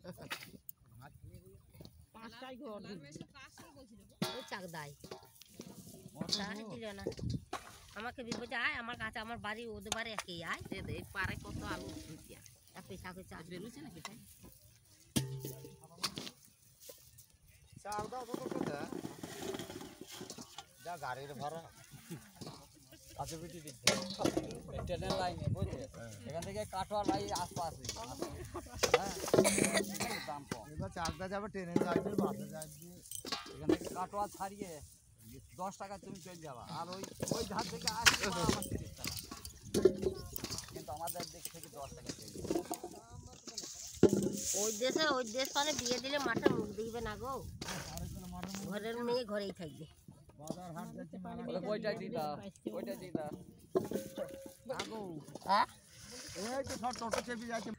ওই চাকদায় দিল না আমাকে বলছে আয় আমার কাছে আমার বাড়ি ওদের বাড়ি একই আয় পারে কত আলু পেশাকে চাষ বেরোচ্ছে নাকি যা গাড়ির ভাড়া ট্রেনের লাইনে বুঝলি এখান থেকে কাটোয়া লাইন আশপাশে দাম কম এবার চাকদা যাবে ট্রেনের লাইনে বাসে যাবে এখান থেকে কাটোয়া ছাড়িয়ে 10 টাকা তুমি চলে যাবা আর ওই ধার থেকে আসবে আমার 30 টাকা কিন্তু আমাদের দিক থেকে 10 টাকা চলে যাবে ওই দেশ মানে বিয়ে দিলে মাঠে মুখ দেখবে না গো ঘরের মেয়ে ঘরেই থাকবে বাজার হাট যাচ্ছে ওইটা দিদা আগো হ্যাঁ এই তো সব টোটো চেপে যাচ্ছে